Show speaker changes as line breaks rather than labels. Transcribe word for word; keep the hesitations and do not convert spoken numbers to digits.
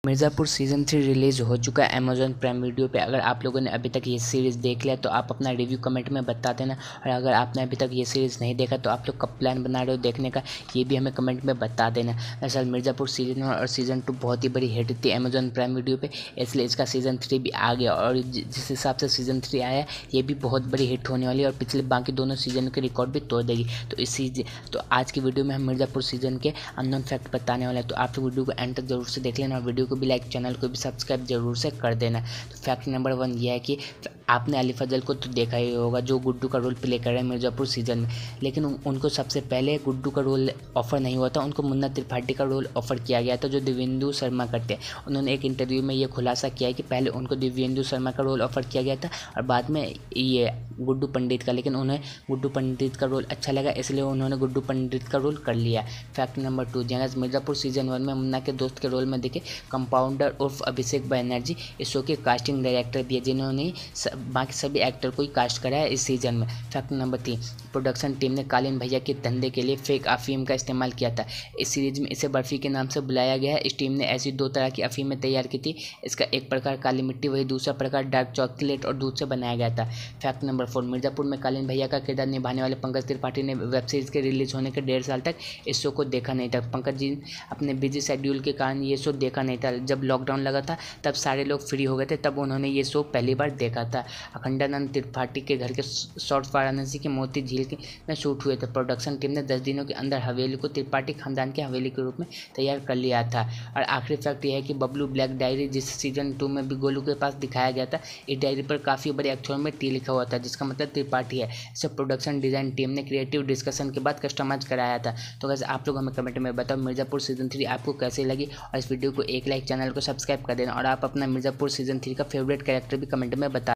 Mirzapur season three release हो चुका है अमेज़ॉन प्राइम वीडियो पे। अगर आप लोगों ने अभी तक ये सीरीज़ देख लिया तो आप अपना रिव्यू कमेंट में बता देना, और अगर आपने अभी तक ये सीरीज़ नहीं देखा तो आप लोग कब प्लान बना रहे हो देखने का, ये भी हमें कमेंट में बता देना। दरअसल मिर्ज़ापुर सीज़न वन और सीज़न टू बहुत ही बड़ी हिट थी अमेज़ॉन प्राइम वीडियो पे, इसलिए इसका सीज़न थ्री भी आ गया, और जिस हिसाब से सीज़न थ्री आया ये भी बहुत बड़ी हिट होने वाली है और पिछले बाकी दोनों सीज़न के रिकॉर्ड भी तोड़ देगी। तो इस तो आज की वीडियो में हम मिर्ज़ापुर सीज़न के अननोन फैक्ट बताने वाले हैं, तो आप लोग वीडियो को एंड तक जरूर से देख लेना और वीडियो को भी लाइक, चैनल को भी सब्सक्राइब जरूर से कर देना। तो फैक्ट नंबर वन ये है कि आपने अली फजल को तो देखा ही होगा जो गुड्डू का रोल प्ले कर रहे हैं मिर्ज़ापुर सीज़न में, लेकिन उनको सबसे पहले गुड्डू का रोल ऑफ़र नहीं हुआ था, उनको मुन्ना त्रिपाठी का रोल ऑफ़र किया गया था जो दिव्येंदु शर्मा करते हैं। उन्होंने एक इंटरव्यू में ये खुलासा किया है कि पहले उनको दिव्येंदु शर्मा का रोल ऑफ़र किया गया था और बाद में ये गुड्डू पंडित का, लेकिन उन्हें गुड्डू पंडित का रोल अच्छा लगा इसलिए उन्होंने गुड्डू पंडित का रोल कर लिया। फैक्ट नंबर टू, जहाँ मिर्ज़ापुर सीज़न वन में मुन्ना के दोस्त के रोल में दिखे कंपाउंडर उर्फ अभिषेक बनर्जी इस शो के कास्टिंग डायरेक्टर भी है, जिन्होंने बाकी सभी एक्टर को ही कास्ट करा है इस सीज़न में। फैक्ट नंबर तीन, प्रोडक्शन टीम ने कालीन भैया के धंधे के लिए फेक अफीम का इस्तेमाल किया था। इस सीरीज में इसे बर्फ़ी के नाम से बुलाया गया है। इस टीम ने ऐसी दो तरह की अफीमें तैयार की थी, इसका एक प्रकार काली मिट्टी, वही दूसरा प्रकार डार्क चॉकलेट और दूध से बनाया गया था। फैक्ट नंबर फोर, मिर्ज़ापुर में कालीन भैया का किरदार निभाने वाले पंकज त्रिपाठी ने वेब सीरीज़ के रिलीज होने के डेढ़ साल तक इस शो को देखा नहीं था। पंकज जी अपने बिजी शेड्यूल के कारण ये शो देखा नहीं था। जब लॉकडाउन लगा था तब सारे लोग फ्री हो गए थे, तब उन्होंने ये शो पहली बार देखा था। अखंडानंद त्रिपाठी के घर के शॉर्ट्स वाराणसी की मोती झील के में शूट हुए थे। प्रोडक्शन टीम ने दस दिनों के अंदर हवेली को त्रिपाठी खानदान की हवेली के रूप में तैयार कर लिया था। और आखिरी फैक्ट यह है कि बबलू ब्लैक डायरी जिस सीजन टू में भी गोलू के पास दिखाया गया था, इस डायरी पर काफ़ी बड़े अक्षरों में टी लिखा हुआ था जिसका मतलब त्रिपाठी है। इसे प्रोडक्शन डिज़ाइन टीम ने क्रिएटिव डिस्कशन के बाद कस्टमाइज कराया था। तो वैसे आप लोग हमें कमेंट में बताओ मिर्ज़ापुर सीजन थ्री आपको कैसी लगी, और इस वीडियो को एक लाइक, चैनल को सब्सक्राइब कर देना, और आप अपना मिर्ज़ापुर सीजन थ्री का फेवरेट कैरेक्टर भी कमेंट में बता